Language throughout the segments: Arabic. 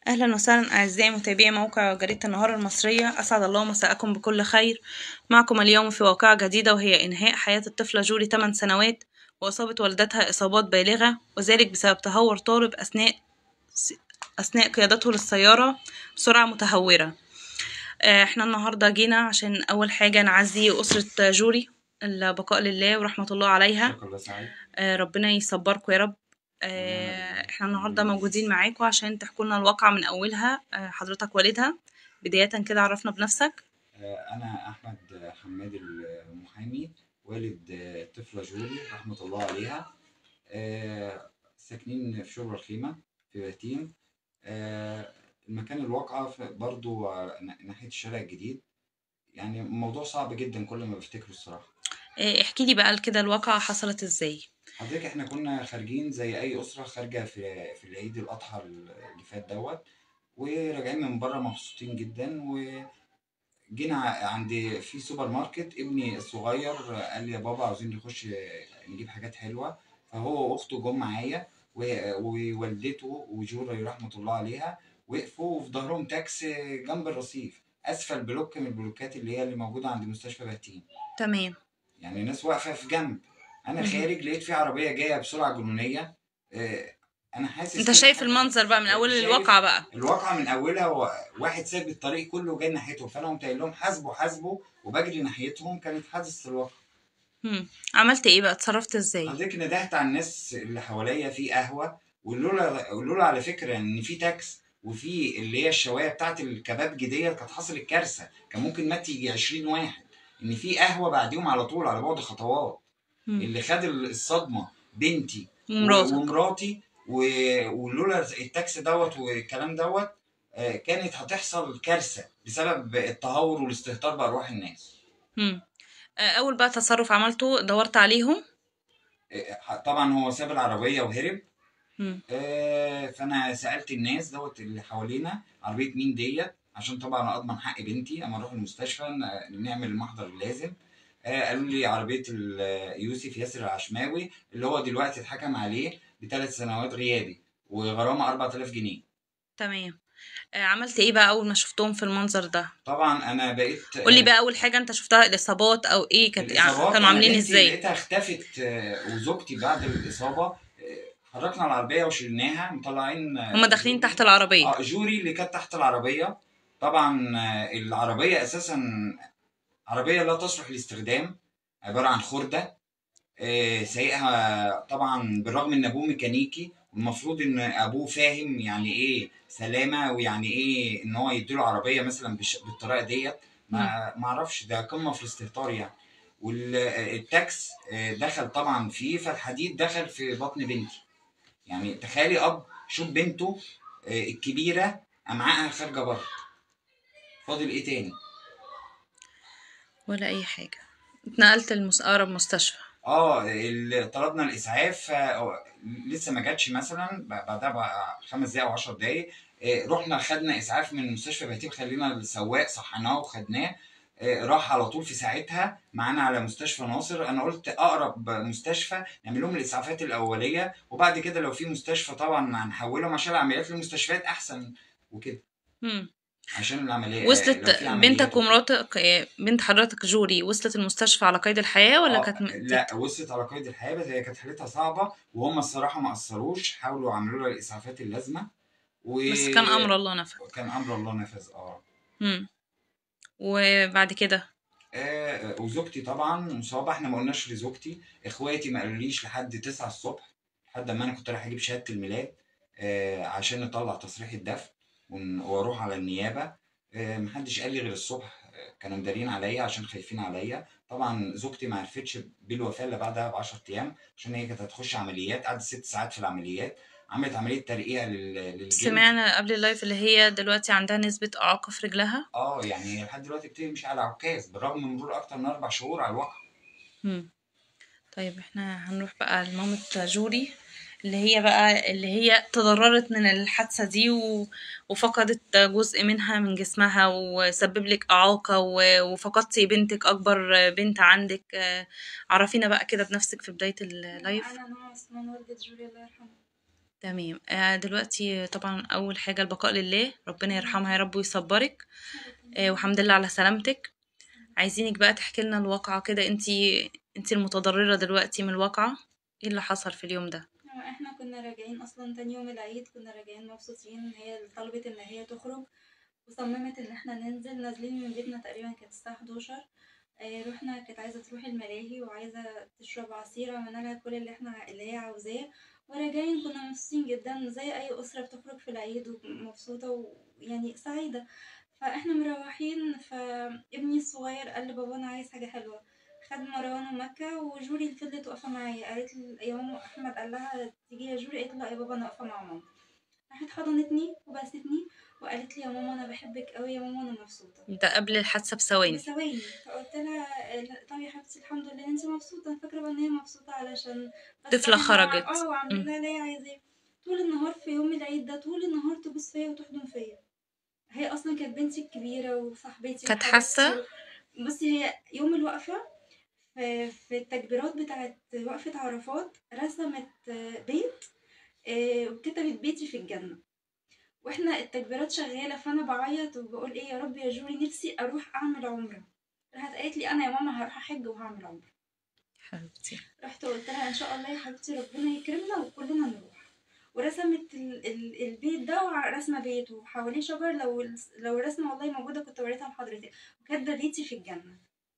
أهلا وسهلا أعزائي متابعي موقع جريدة النهار المصرية، أسعد الله مساءكم بكل خير. معكم اليوم في واقعة جديدة، وهي إنهاء حياة الطفلة جوري 8 سنوات وإصابة والدتها إصابات بالغة، وذلك بسبب تهور طالب أثناء قيادته للسيارة بسرعة متهورة. احنا النهاردة جينا عشان أول حاجة نعزي أسرة جوري، البقاء لله ورحمة الله عليها. شكرا سعيد. ربنا يصبركم يا رب. احنا النهارده موجودين معاكم عشان تحكوا لنا الواقعة من أولها. حضرتك والدها، بداية كده عرفنا بنفسك. أنا أحمد حماد المحامي، والد الطفلة جوري رحمة الله عليها. ساكنين في شبرا الخيمة في باتين. المكان الواقعة برضو ناحية الشارع الجديد. يعني الموضوع صعب جدا كل ما بفتكره الصراحة. احكي لي بقى كده الواقعة حصلت ازاي؟ حضرتك احنا كنا خارجين زي أي أسرة خارجة في العيد الأضحى اللي فات دوت، وراجعين من بره مبسوطين جدا. جينا عند في سوبر ماركت، ابني الصغير قال لي يا بابا عاوزين نخش نجيب حاجات حلوة. فهو واخته جم معايا، ووالدته وجوري رحمة الله عليها وقفوا، وفي ظهرهم تاكس جنب الرصيف اسفل بلوك من البلوكات اللي موجودة عند مستشفى بهتين. تمام. يعني الناس واقفة في جنب. انا مهم. خارج لقيت في عربية جاية بسرعة جنونية. آه، انا حاسس انت كده شايف حاجة. المنظر بقى من أول شايف الواقعة بقى؟ الواقعة من أولها، واحد سايب الطريق كله جاي ناحيته، فأنا قمت قايل لهم حاسبوا حاسبوا، وبجري ناحيتهم. كانت حادثة الواقع. عملت ايه بقى؟ اتصرفت ازاي؟ حضرتك ندهت على الناس اللي حواليا في قهوة، قولوا له على فكرة إن في تاكس، وفي اللي هي الشواية بتاعت الكباب ديت كانت حصلت كارثة، كان ممكن مات يجي 20 واحد. إن في قهوة بعديهم على طول على بعد خطوات. مم. اللي خد الصدمة بنتي ومراتك. ومراتي، ولولا التاكس دوت والكلام دوت كانت هتحصل كارثة بسبب التهور والاستهتار بأرواح الناس. مم. أول بقى تصرف عملته دورت عليهم. طبعا هو ساب العربية وهرب. مم. فأنا سألت الناس دوت اللي حوالينا عربية مين ديت، عشان طبعا أضمن حق بنتي أما أروح المستشفى نعمل المحضر اللازم. قالوا لي عربية يوسف ياسر العشماوي، اللي هو دلوقتي اتحكم عليه ب3 سنوات غيابي وغرامة 4000 جنيه. تمام. عملت ايه بقى أول ما شفتهم في المنظر ده؟ طبعا أنا بقيت قولي بقى أول حاجة أنت شفتها الإصابات أو ايه، الإصابات. كانوا أنا عاملين بنتي ازاي؟ لقيتها اختفت، وزوجتي بعد الإصابة حركنا العربية وشلناها مطلعين هما داخلين جوري. تحت العربية. جوري اللي كانت تحت العربية. طبعا العربية أساسا عربية لا تصلح للاستخدام، عبارة عن خردة. سايقها طبعا بالرغم ان ابوه ميكانيكي، والمفروض ان ابوه فاهم يعني ايه سلامه، ويعني ايه ان هو يديله عربيه مثلا بالطريقه ديت. مم. ما اعرفش، ده قمه في الاستهتار يعني. والتاكس دخل طبعا فيه، فالحديد دخل في بطن بنتي. يعني تخيلي اب شوف بنته الكبيره امعائها خارجه بره، فاضل ايه تاني؟ ولا أي حاجة. اتنقلت أقرب مستشفى. طلبنا الاسعاف. لسه ما جاتش مثلا، بعدها بقى 5 دقايق او 10 دقايق. رحنا خدنا اسعاف من مستشفى بهتيم، خلينا السواق صحناه وخدناه. راح على طول في ساعتها معانا على مستشفى ناصر. انا قلت اقرب مستشفى نعمل لهم الاسعافات الاوليه، وبعد كده لو في مستشفى طبعا هنحولهم عشان العمليات لمستشفيات احسن وكده، مم. عشان العمليه لو وصلت في بنتك عمليات وكده. ومراتك، بنت حضرتك جوري، وصلت المستشفى على قيد الحياة ولا كانت لا، وصلت على قيد الحياه، بس هي كانت حالتها صعبه، وهم الصراحه ما قصروش، حاولوا يعملوا لها الاسعافات اللازمه. بس كان أمر الله نفذ. وكان امر الله نفذ. مم. وبعد كده؟ وزوجتي طبعا مصابه. احنا ما قلناش لزوجتي، اخواتي ما قالوليش لحد 9 الصبح، لحد ما انا كنت رايح اجيب شهاده الميلاد عشان نطلع تصريح الدفن واروح على النيابه. محدش قال لي غير الصبح. كانوا مدارين عليا عشان خايفين عليا. طبعا زوجتي ما عرفتش بالوفاه الا بعدها ب10 ايام، عشان هي كانت هتخش عمليات، قعدت 6 ساعات في العمليات. عملت عمليه ترقيع للجلد. سمعنا قبل اللايف اللي هي دلوقتي عندها نسبة إعاقة في رجلها. يعني هي لحد دلوقتي بتمشي على عكاز بالرغم من مرور اكتر من 4 شهور على الواقع. مم. طيب احنا هنروح بقى لمامة جوري، اللي هي تضررت من الحادثة دي وفقدت جزء منها من جسمها وسبب لك إعاقة وفقدتي بنتك أكبر بنت عندك. عرفينا بقى كده بنفسك في بداية اللايف. انا نوع عثمان والدة جوري الله يرحمه. تمام. دلوقتي طبعا اول حاجه البقاء لله، ربنا يرحمها يا رب ويصبرك. وحمد لله على سلامتك. عايزينك بقى تحكي لنا الواقعه كده، انتي المتضرره دلوقتي من الواقعه. ايه اللي حصل في اليوم ده؟ احنا كنا راجعين اصلا تاني يوم العيد، كنا راجعين مبسوطين. هي اللي طلبت ان هي تخرج وصممت ان احنا نازلين من بيتنا تقريبا كانت الساعة 11. رحنا، كانت عايزة تروح الملاهي وعايزة تشرب عصير، عملنا لها كل اللي هي عاوزاه. وراجعين كنا مبسوطين جدا زي اي اسرة بتخرج في العيد ومبسوطة ويعني سعيدة. فاحنا مروحين، فابني الصغير قال لبابا انا عايز حاجة حلوة. خد مروان ومكة، وجوري اللي فضلت واقفة معايا قالت يا ماما احمد قال لها تيجي يا جوري، قالت له لا يا بابا انا واقفة مع ماما. راحت حضنتني وبستني وقالت لي يا ماما انا بحبك قوي يا ماما انا مبسوطة. ده قبل الحادثه بثواني؟ بثواني. فقلت لها طب يا حبيبتي الحمد لله انت مبسوطة. انا فاكرة بقى ان هي مبسوطة علشان طفله بستحمى خرجت. واعمل لها اللي هي عايزاه. طول النهار في يوم العيد ده طول النهار تبص فيا وتحضن فيا. هي اصلا كانت بنتي الكبيرة وصاحبتي كانت وحبيبتي حاسه. بصي هي يوم الوقفة في التكبيرات بتاعت وقفة عرفات رسمت بيت، وكتبت بيتي في الجنة. واحنا التكبيرات شغالة فانا بعيط وبقول ايه يا رب يا جوري نفسي اروح اعمل عمرة. راحت قالت لي انا يا ماما هروح احج وهعمل عمرة. حبيبتي. رحت قلت لها ان شاء الله يا حبيبتي ربنا يكرمنا وكلنا نروح. ورسمت البيت ده رسمة بيت وحواليه شجر. لو الرسمة والله موجودة كنت وريتها لحضرتك. وكاتبة بيتي في الجنة.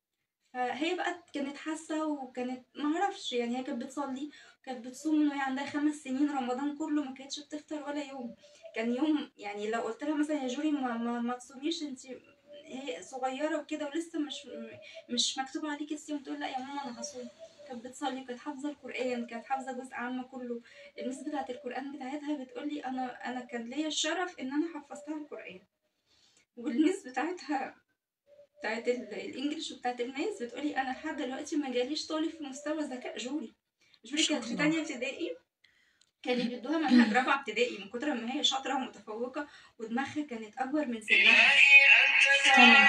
فهي بقى كانت حاسة وكانت معرفش يعني هي كانت بتصلي. كانت بتصوم من وهي عندها 5 سنين رمضان كله ما كانتش بتفطر ولا يوم. كان يوم يعني لو قلت لها مثلا يا جوري ما تصوميش انت، هي صغيرة وكده ولسه مش مكتوب عليكي الصيام، تقول لا يا ماما انا هصوم. كانت بتصلي وكانت حافظة القرآن، كانت حافظة جزء عامة كله. المس بتاعة القرآن بتاعتها بتقولي انا كان ليا الشرف ان انا حفظتها القرآن. والمس بتاعت الانجليش وبتاعت الماس بتقولي انا لحد دلوقتي ما جاليش طالب في مستوى ذكاء جوري. ما جوري شاء كانت في الله. تانية ابتدائي. كانوا بيدوها منهج رابعة ابتدائي من كتر ما هي شاطرة ومتفوقة ودماغها كانت أكبر من سنها. تمام.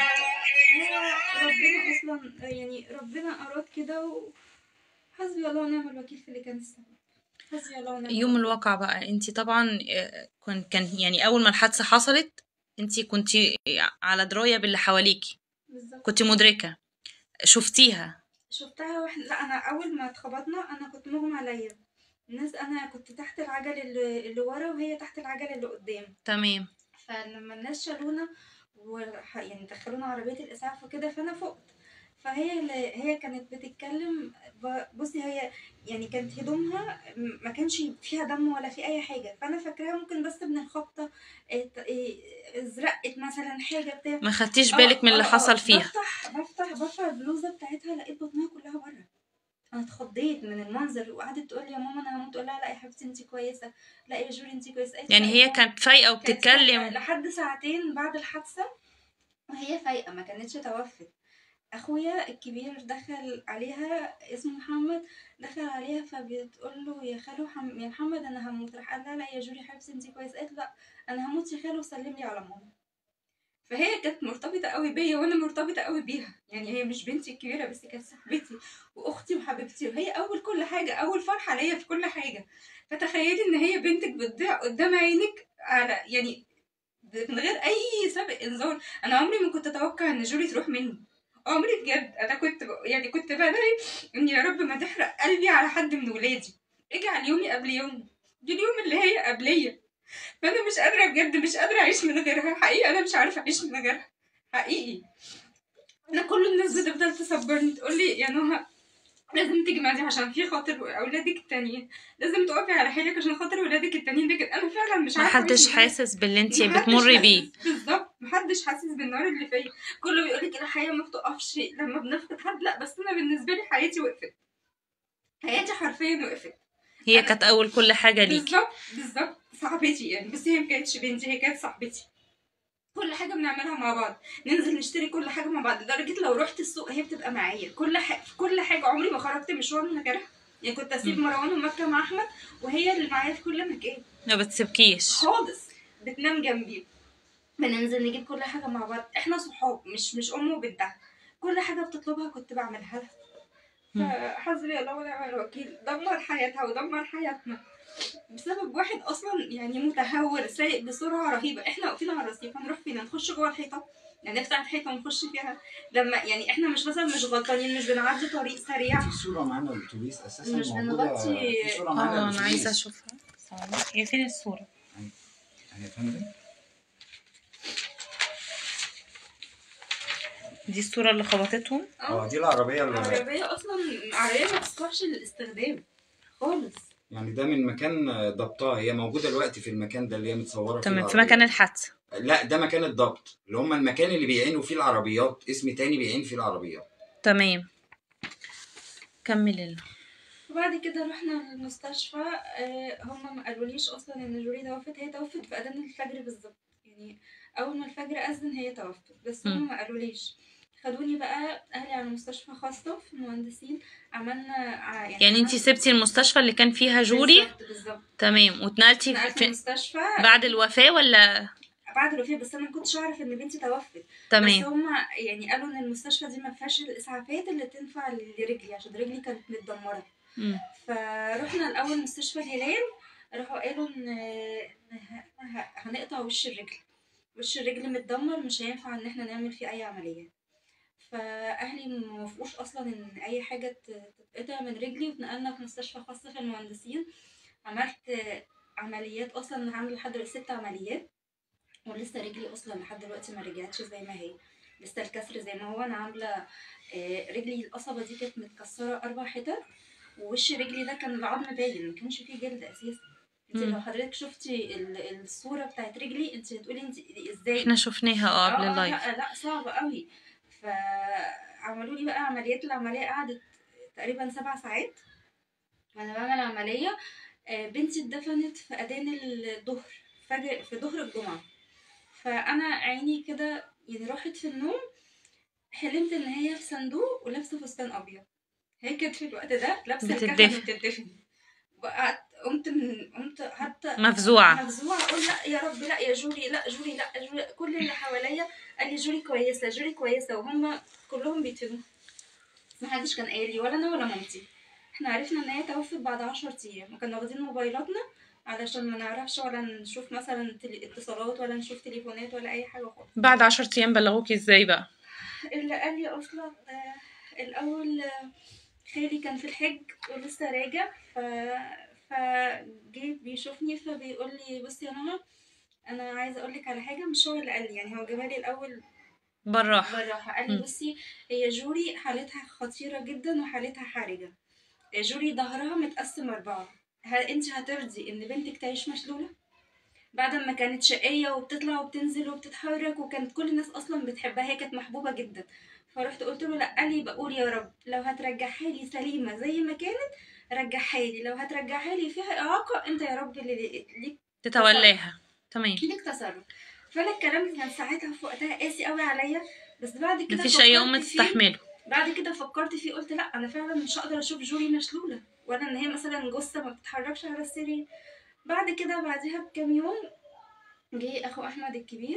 هو ربنا أصلا يعني ربنا أراد كده وحسبي الله ونعم الوكيل في اللي كان السبب. حسبي الله ونعم يوم الوكيل. الواقعة بقى انتي طبعا كان يعني اول ما الحادثة حصلت انتي كنتي على دراية باللي حواليكي، بالظبط. كنتي مدركة، شفتيها. شفتها واحنا لا انا اول ما اتخبطنا انا كنت مغمى عليا. الناس انا كنت تحت العجل اللي ورا وهي تحت العجل اللي قدام. تمام. فلما الناس شالونا يعني دخلونا عربية الإسعاف وكده فأنا فقت. هي كانت بتتكلم. بصي هي يعني كانت هدومها ما كانش فيها دم ولا في أي حاجة، فأنا فاكراها ممكن بس من الخبطة ازرقت مثلا حاجة بتاع. ما خدتيش اه بالك من اللي اه حصل اه فيها؟ بفتح البلوزة بتاعتها لقيت بطنها كلها بره. انا اتخضيت من المنظر وقعدت تقول لي يا ماما انا هموت. اقول لها لا يا حبيبتي انتي كويسه. لا يا جوري انتي كويسه. قالت لي يعني لا يا هي ماما. كانت فايقة كانت فايقة وبتتكلم؟ لحد ساعتين بعد الحادثة وهي فايقة ما كانتش توفت. أخويا الكبير دخل عليها اسمه محمد. دخل عليها فبتقول له يا خالو يا محمد أنا هموت. راح قال لها لا يا جوري حبيبتي انتي كويسة. قالت لا أنا هموت يا خالو سلم لي على ماما. فهي كانت مرتبطة قوي بيا وأنا مرتبطة قوي بيها. يعني هي مش بنتي الكبيرة بس كانت صاحبتي وأختي وحبيبتي وهي أول كل حاجة أول فرحة ليا في كل حاجة. فتخيلي إن هي بنتك بتضيع قدام عينك على يعني من غير اي سابق انذار. انا عمري ما كنت اتوقع ان جوري تروح مني. عمري بجد انا يعني كنت بدعي ان يا رب ما تحرق قلبي على حد من ولادي. اجعل يومي قبل يومي. دي اليوم اللي هي قبليه. فانا مش قادره بجد مش قادره اعيش من غيرها حقيقي. انا مش عارفه اعيش من غيرها حقيقي. انا كل الناس بتفضل تصبرني تقول لي يا نهى لازم تجمعي عشان في خاطر اولادك التانيين. لازم تقفي على حيلك عشان خاطر ولادك التانيين. لكن انا فعلا مش عارفه اعيش محدش من غيرها. حاسس باللي انتي محدش بتمري بيه. حاسس بالظبط. محدش حاسس بالنار اللي فيا. كله بيقولك الحياة ما بتقفش لما بنفقد حد. لا بس انا بالنسبة لي حياتي وقفت. حياتي حرفيا وقفت. هي انا كانت اول كل حاجة ليكي. بالظبط صاحبتي يعني. بس هي ما كانتش بنتي هي كانت صاحبتي. كل حاجة بنعملها مع بعض. ننزل نشتري كل حاجة مع بعض لدرجة لو رحت السوق هي بتبقى معايا في كل حاجة. عمري ما خرجت مشوار من غيرها. يعني كنت اسيب مروان ومكة مع احمد وهي اللي معايا في كل مكان. ما بتسيبكيش خالص. بتنام جنبي. بننزل نجيب كل حاجة مع بعض. احنا صحاب مش ام وبنتها. كل حاجة بتطلبها كنت بعملها لها. فحسبي الله ونعم الوكيل. دمر حياتها ودمر حياتنا. بسبب واحد اصلا يعني متهور سايق بسرعه رهيبه. احنا واقفين على الرصيف، هنروح فين؟ هنخش جوه الحيطه؟ يعني نفتح الحيطه ونخش فيها؟ لما يعني احنا مش مثلا مش غلطانين، مش بنعدي طريق سريع، في صورة معانا الأتوبيس أساسا مش موجودة، بنغطي. في صورة معانا انا عايزه الأتوبيس. اشوفها. ثواني، هي فين الصوره؟ يا فندم دي الصوره اللي خبطتهم. دي العربية اللي العربيه اصلا عربيه ما تصلحش للاستخدام خالص. يعني ده من مكان ضبطها، هي موجودة دلوقتي في المكان ده اللي هي متصورة فيه تمام، في العربية. مكان الحادثه. لا ده مكان الضبط، اللي هم المكان اللي بيعينوا فيه العربيات، اسم تاني بيعين فيه العربيات. تمام، كمل لنا. وبعد كده رحنا المستشفى. هم ما قالوليش اصلا ان جوري توفت. هي توفت في اذان الفجر بالظبط، يعني اول ما الفجر اذن هي توفت، بس هم ما قالوليش. خدوني بقى اهلي على مستشفى خاصه في المهندسين. عملنا يعني انتي سبتي المستشفى اللي كان فيها جوري؟ بالظبط. تمام، واتنقلتي نقلت في المستشفى بعد الوفاه ولا بعد الوفاه، بس انا ما كنتش اعرف ان بنتي توفت. بس تمام؟ هم يعني قالوا ان المستشفى دي ما فيهاش الاسعافات اللي تنفع لرجلي عشان رجلي كانت متدمره. فروحنا الاول مستشفى الهلال، راحوا قالوا إن هنقطع وش الرجل. وش الرجل متدمر، مش هينفع ان احنا نعمل فيه اي عمليات. فاهلي ما وافقوش اصلا ان اي حاجه تتقطع من رجلي، واتنقلنا في مستشفى خاصه في المهندسين. عملت عمليات، اصلا عامله لحد دلوقتي 6 عمليات، ولسه رجلي اصلا لحد دلوقتي ما رجعتش زي ما هي، لسه الكسر زي ما هو. انا عامله رجلي القصبه دي كانت متكسره 4 حتت، ووش رجلي ده كان العظم باين، ما كانش فيه جلد اساسا. انت لو حضرتك شفتي الصوره بتاعت رجلي انت هتقولي انت ازاي. احنا شفناها قبل اللايف. لا صعبه قوي. فعملوا لي بقى عمليات. العمليه قعدت تقريبا 7 ساعات وانا بعمل عمليه. بنتي اتدفنت في اذان الظهر، فجر في ظهر الجمعه. فانا عيني كده يعني راحت في النوم، حلمت ان هي في صندوق ولابسه فستان ابيض. هي كانت في الوقت ده لابسه الكفن وبتدفن. وقعدت قمت حتى مفزوعه اقول لا يا رب، لا يا جوري، لا جوري، لا جوري. كل اللي حواليا قال لي جوري كويسه، جوري كويسه، وهم كلهم بيدفنوا. محدش كان قايل لي، ولا انا ولا مامتي. احنا عرفنا ان هي توفت بعد 10 ايام، وكنا واخدين موبايلاتنا علشان ما نعرفش ولا نشوف مثلا اتصالات ولا نشوف تليفونات ولا اي حاجه خالص. بعد 10 ايام بلغوكي ازاي بقى؟ اللي قال لي اصلا الاول خالي كان في الحج ولسه راجع، فجه بيشوفني فبيقول لي بصي يا نهى، انا عايزه اقول لك على حاجه. مش هو اللي قال لي، يعني هو جابها لي الاول بالراحه. قال لي بصي، هي جوري حالتها خطيره جدا وحالتها حرجه. جوري ظهرها متقسم 4. هل انت هترضي ان بنتك تعيش مشلوله بعد ما كانت شقيه وبتطلع وبتنزل وبتتحرك، وكانت كل الناس اصلا بتحبها، هي كانت محبوبه جدا. فرحت قلت له لا. قال لي بقول يا رب لو هترجعها لي سليمه زي ما كانت رجعها لي، لو هترجعها لي فيها اعاقه انت يا رب اللي ليك تتولاها. تمام، ليك تصرف. فانا الكلام كان ساعتها في وقتها قاسي قوي عليا، بس بعد كده مفيش اي ام تستحمله. بعد كده فكرت فيه، قلت لا انا فعلا مش هقدر اشوف جوري مشلوله، ولا ان هي مثلا جثه ما بتتحركش على السرير. بعد كده بعدها بكام يوم جه اخو احمد الكبير.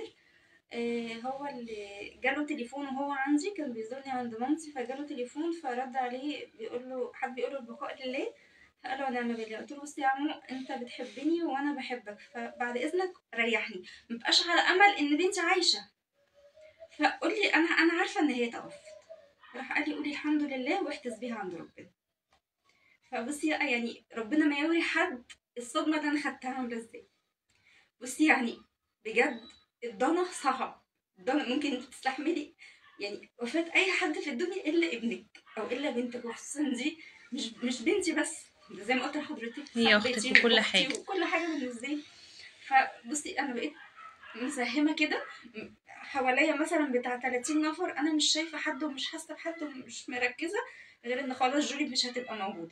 هو اللي جاله تليفون وهو عندي، كان بيزورني عند مامتي، فجاله تليفون فرد عليه بيقول له، حد بيقول له البقاء لله. فقال له ونعم بالله. قلت له بص يا عمو، انت بتحبني وانا بحبك، فبعد اذنك ريحني، مبقاش على امل ان بنتي عايشه. فقول لي انا عارفه ان هي توفت. راح قال لي قولي الحمد لله واحتسبيها عند ربنا. فبصي يعني ربنا ما يوري حد الصدمه اللي انا خدتها عامله ازاي. بصي يعني بجد الضنا صعب. الضنا ممكن تستحملي يعني وفاة اي حد في الدنيا الا ابنك او الا بنتك، وخصوصا دي مش بنتي بس، زي ما قلت لحضرتك هي اختك وكل حاجه وكل حاجه بالنسبه لي. فبصي انا بقيت مساهمه كده حواليا مثلا بتاع 30 نفر، انا مش شايفه حد ومش حاسه بحد ومش مركزه غير ان خلاص جولي مش هتبقى موجوده.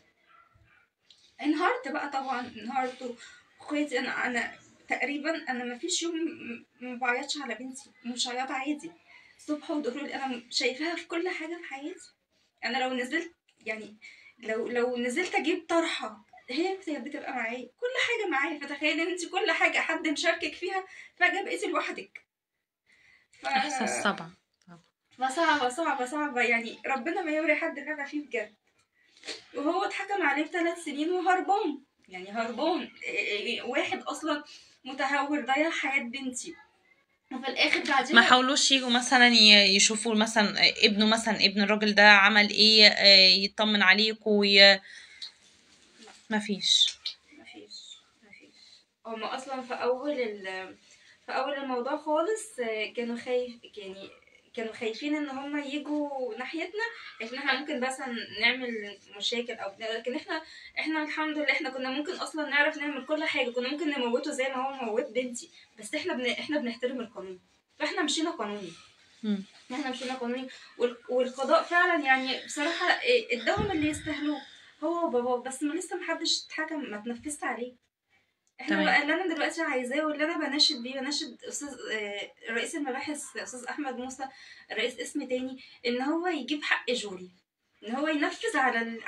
انهارت بقى طبعا، انهارت. واخواتي انا تقريبا انا ما فيش يوم ما بعيطش على بنتي، مش عياط عادي صبح وظهر. انا شايفاها في كل حاجه في حياتي. انا لو نزلت يعني لو نزلت اجيب طرحه هي بتبقى معايا، كل حاجه معايا. فتخيلي ان انت كل حاجه حد مشاركك فيها فجاه بقيتي لوحدك. احساس طبعا صعبه يعني ربنا ما يوري حد اللي انا فيه بجد. وهو اتحكم عليه ب3 سنين وهربان. يعني هربان. واحد اصلا متهور ضيع حياة بنتي، وفي الاخر ما بعديها حاولوش يجوا مثلا يشوفوا مثلا ابنه، مثلا ابن الراجل ده عمل ايه، يطمن عليكوا ما فيش. مفيش. هما اصلا في اول الموضوع خالص كانوا يعني كانوا خايفين ان هما يجوا ناحيتنا، عشان احنا ممكن مثلا نعمل مشاكل او بتاع. لكن احنا الحمد لله احنا كنا ممكن اصلا نعرف نعمل كل حاجه، كنا ممكن نموته زي ما هو موت بنتي، بس احنا بنحترم القانون، فاحنا مشينا قانوني. مم. احنا مشينا قانوني، والقضاء فعلا يعني بصراحه اداهم اللي يستاهلوه، هو وباباه. بس ما لسه محدش اتحكم، ما تنفذت عليه. احنا تمام. بقى اللي انا دلوقتي عايزاه واللي انا بناشد بيه، بناشد استاذ رئيس المباحث استاذ احمد موسى، رئيس اسم تاني، ان هو يجيب حق جوري، ان هو ينفذ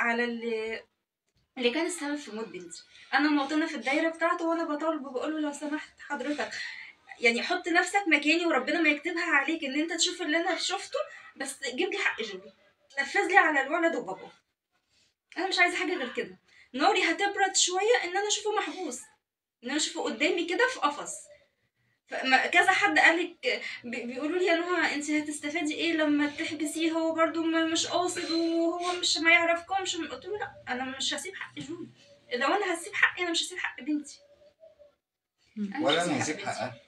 اللي كان السبب في موت بنتي. انا مواطنه في الدايره بتاعته، وانا بطالبه بقول له لو سمحت حضرتك يعني حط نفسك مكاني، وربنا ما يكتبها عليك ان انت تشوف اللي انا شفته، بس جيب لي حق جوري، نفذ لي على الولد وباباه. انا مش عايزه حاجه غير كده. ناري هتبرد شويه ان انا اشوفه محبوس، ان انا اشوفه قدامي كده في قفص. كذا حد قالك بيقولوا لي يا نهى انت هتستفادي ايه لما تحبسيه، هو برضو مش قاصد وهو مش ما يعرفكمش. قلت له لا، انا مش هسيب حق جوني. لو انا هسيب حقي انا مش هسيب حق بنتي، انا مش ولا هسيب انا حق هسيب بنتي. حقها.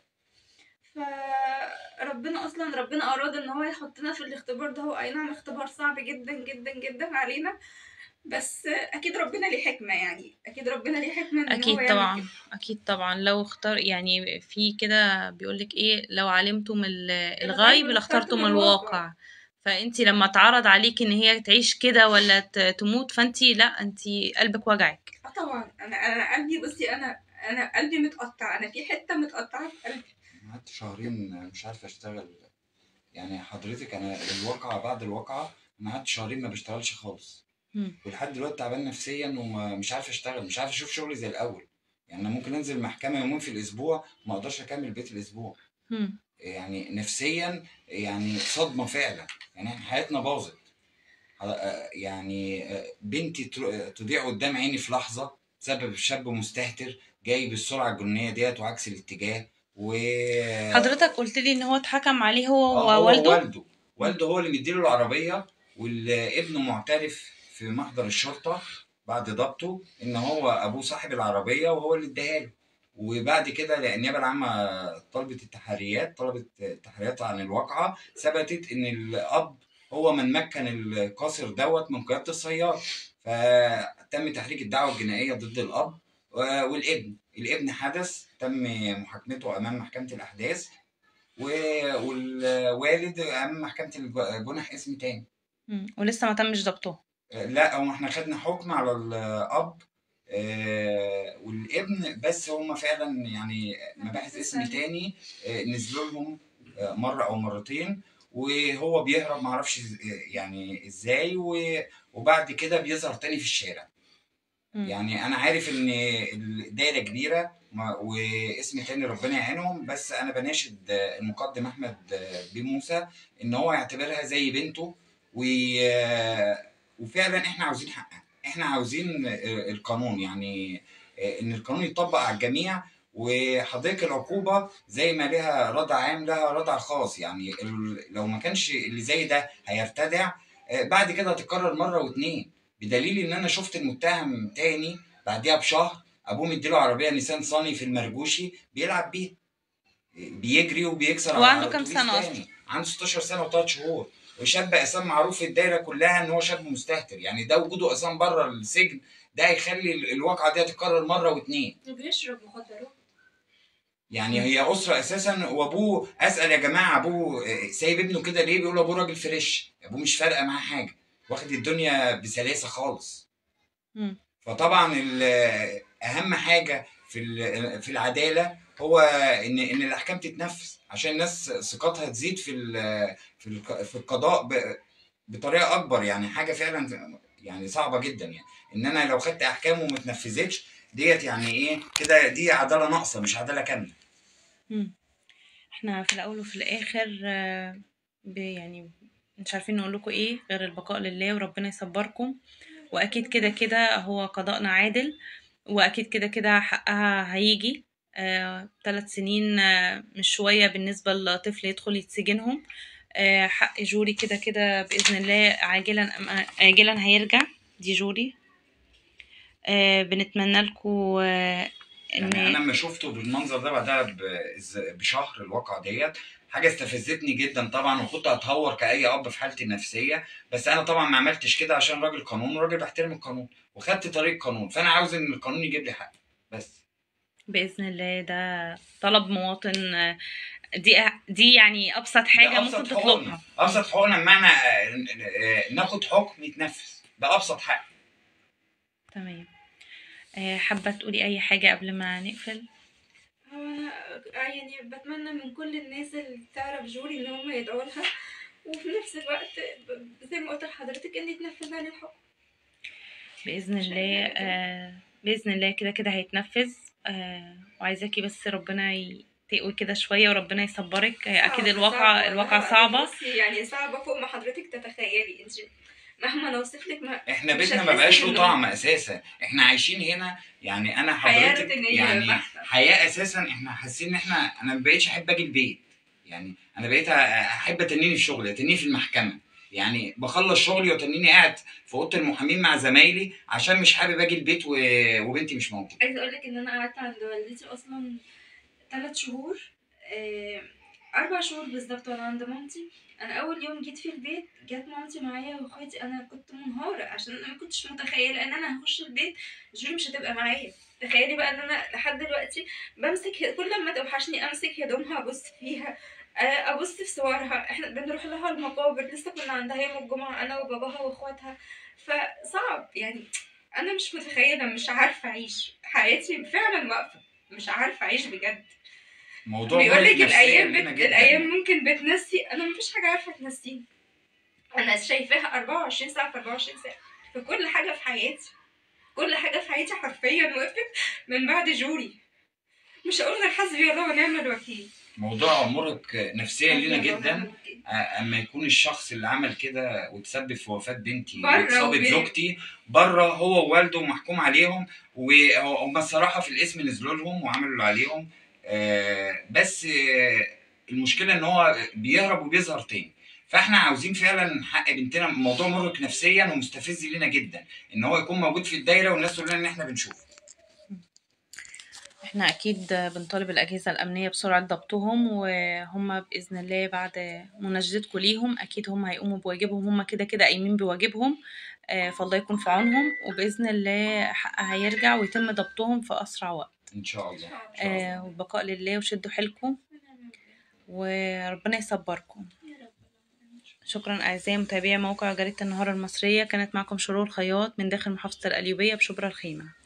ربنا اراد ان هو يحطنا في الاختبار ده. هو اي نعم اختبار صعب جدا جدا جدا علينا، بس اكيد ربنا ليه حكمه، يعني اكيد ربنا ليه حكمه ان هو اكيد يعمل طبعا، كده. اكيد طبعا. لو اختار يعني في كده بيقولك ايه، لو علمتم الغيب الغيب لاخترتم لاخترتم الواقع. الواقع. فانتي لما تعرض عليك ان هي تعيش كده ولا تموت، فانتي لا، انتي قلبك وجعك. طبعا انا قلبي، بصي انا قلبي متقطع، انا في حته متقطعه في قلبي. قعدت شهرين مش عارف اشتغل. يعني حضرتك انا الواقعة بعد الواقعة انا قعدت شهرين ما بشتغلش خالص، مم. ولحد دلوقتي تعبان نفسيا ومش عارف اشتغل، مش عارف اشوف شغلي زي الاول. يعني انا ممكن انزل محكمة يومين في الاسبوع ما اقدرش اكمل بيت الاسبوع. مم. يعني نفسيا يعني صدمة فعلا. يعني احنا حياتنا باظت. يعني بنتي تضيع قدام عيني في لحظة بسبب شاب مستهتر جاي بالسرعة الجنونية ديت وعكس الاتجاه و حضرتك قلت لي ان هو اتحكم عليه هو اه هو ووالده. والده. والده هو اللي مديله العربية، والابن معترف في محضر الشرطة بعد ضبطه ان هو ابوه صاحب العربية وهو اللي اداها له. وبعد كده النيابة العامة طلبت التحريات عن الواقعة، ثبتت ان الاب هو من مكن القاصر دوت من قيادة السيارة. فتم تحريك الدعوة الجنائية ضد الاب والابن حدث تم محاكمته امام محكمة الاحداث، والوالد امام محكمه الجنح اسم تاني. مم. ولسه ما تمش ضبطه. لا هو احنا خدنا حكم على الاب والابن، بس هما فعلا يعني مباحث اسم تاني نزلوا لهم مره او مرتين، وهو بيهرب معرفش يعني ازاي، وبعد كده بيظهر تاني في الشارع. مم. يعني انا عارف ان الدايره كبيره واسم تاني ربنا يعينهم، بس انا بناشد المقدم احمد بيه موسى ان هو يعتبرها زي بنته وفعلا احنا عاوزين حقها. احنا عاوزين القانون، يعني ان القانون يطبق على الجميع. وحضرتك العقوبة زي ما لها ردع عام لها ردع خاص. يعني لو ما كانش اللي زي ده هيرتدع بعد كده هتتكرر مرة واتنين. بدليل ان انا شفت المتهم تاني بعديها بشهر ابوه مديله عربيه نيسان صاني في المرجوشي بيلعب بيها، بيجري وبيكسر هو عنده على كام اتوبيس سنة اصلا؟ تاني. عنده 16 سنه و3 شهور. وشاب عصام معروف في الدايره كلها ان هو شاب مستهتر. يعني ده وجوده عصام بره السجن ده هيخلي الواقعه دي تتكرر مره واتنين. وبيشرب مخدرات. يعني هي اسره اساسا. وابوه اسال يا جماعه ابوه سايب ابنه كده ليه؟ بيقول ابوه راجل فريش، ابوه مش فارقه معاه حاجه، واخد الدنيا بسلاسه خالص. مم. فطبعا اهم حاجه في العداله هو ان الاحكام تتنفذ عشان الناس ثقتها تزيد في القضاء بطريقه اكبر. يعني حاجه فعلا يعني صعبه جدا. يعني ان انا لو خدت احكام وما اتنفذتش ديت يعني ايه كده، دي عداله ناقصه مش عداله كامله. مم. احنا في الاول وفي الاخر يعني مش عارفين نقول لكم ايه غير البقاء لله وربنا يصبركم. واكيد كده كده هو قضاءنا عادل. واكيد كده كده حقها هيجي. 3 سنين مش شوية بالنسبة لطفل يدخل يتسجنهم. حق جوري كده كده بإذن الله عاجلا أم آجلا هيرجع. دي جوري. بنتمنى لكم يعني انا ان لما شفته بالمنظر ده بعدها بشهر الواقعه ديت، حاجه استفزتني جدا طبعا، وكنت هتهور كاي اب في حالتي النفسيه. بس انا طبعا ما عملتش كده عشان راجل قانون، وراجل بحترم القانون، وخدت طريق قانون. فانا عاوز ان القانون يجيب لي حقي بس. بإذن الله ده طلب مواطن. دي يعني أبسط حاجة ده ابسط ممكن حقوقنا، تطلبها. ابسط حقوقنا بمعنى ناخد حكم يتنفذ، ده ابسط حق. تمام. حابة تقولي أي حاجة قبل ما نقفل؟ هو انا يعني بتمنى من كل الناس اللي تعرف جوري ان هم يدعوا لها، وفي نفس الوقت زي ما قلت لحضرتك ان يتنفذ عن الحكم. بإذن مش أي الله. حاجة تانية. بإذن الله كده كده هيتنفذ. وعايزاكي بس ربنا تقوي كده شوية وربنا يصبرك. أكيد صعب صعب الواقع والله صعبة. بصي يعني صعبة فوق ما حضرتك تتخيلي. انت مهما نوصفلك احنا مش بيتنا ما هتحسي بقاش له انه طعم اساسا، احنا عايشين هنا يعني انا حياة حضرتك روتينية يعني بحتة. حياه اساسا. احنا حاسين ان انا ما بقيتش احب اجي البيت. يعني انا بقيت احب اتنيني في شغلي، اتنيني في المحكمه. يعني بخلص شغلي وتنيني قاعد في اوضه المحامين مع زمايلي عشان مش حابب اجي البيت وبنتي مش موجوده. عايزة اقولك ان انا قعدت عند والدتي اصلا 3 شهور، 4 شهور بالظبط وانا عند مامتي. انا اول يوم جيت في البيت جت مامتي معايا واخواتي، انا كنت منهارة عشان انا ما كنتش متخيلة ان انا هخش البيت جوري مش هتبقى معايا. تخيلي بقى ان انا لحد دلوقتي بمسك كل ما توحشني امسك هدومها ابص فيها، ابص في صورها. احنا بنروح لها المقابر، لسه كنا عندها يوم الجمعة انا وباباها واخواتها. فصعب يعني. انا مش متخيلة، مش عارفة اعيش حياتي فعلا واقفة، مش عارفة اعيش بجد. موضوع بيقول مرهق لك نفسيا لنا جدا الايام يعني. ممكن بتنسي، انا مفيش حاجه عارفه تنسيني. انا شايفاها 24 ساعه في 24 ساعه في كل حاجه في حياتي. كل حاجه في حياتي حرفيا وقفت من بعد جوري. مش هقول غير حسبي الله ونعم الوكيل. موضوع مرهق نفسيا حسبي لينا الله ونعم جدا. الوكيل. اما يكون الشخص اللي عمل كده وتسبب في وفاة بنتي بره واصابة زوجتي بره، هو ووالده محكوم عليهم، وهم الصراحة في الاسم نزلوا لهم وعملوا اللي عليهم. بس المشكلة ان هو بيهرب وبيظهر تاني. فاحنا عاوزين فعلا حق بنتنا. موضوع مرهق نفسيا ومستفز لينا جدا ان هو يكون موجود في الدايرة والناس تقول لنا ان احنا بنشوفه. احنا اكيد بنطالب الاجهزه الامنيه بسرعه ضبطهم، وهم باذن الله بعد مناشدتكم ليهم اكيد هم هيقوموا بواجبهم. هم كده كده قايمين بواجبهم. فالله يكون في عونهم، وباذن الله حق هيرجع ويتم ضبطهم في اسرع وقت. ان شاء الله. والبقاء لله، وشدوا حيلكم وربنا يصبركم. شكرا اعزائي متابعي موقع جريدة النهار المصرية. كانت معكم شرور خياط من داخل محافظة القليوبية بشبرا الخيمة.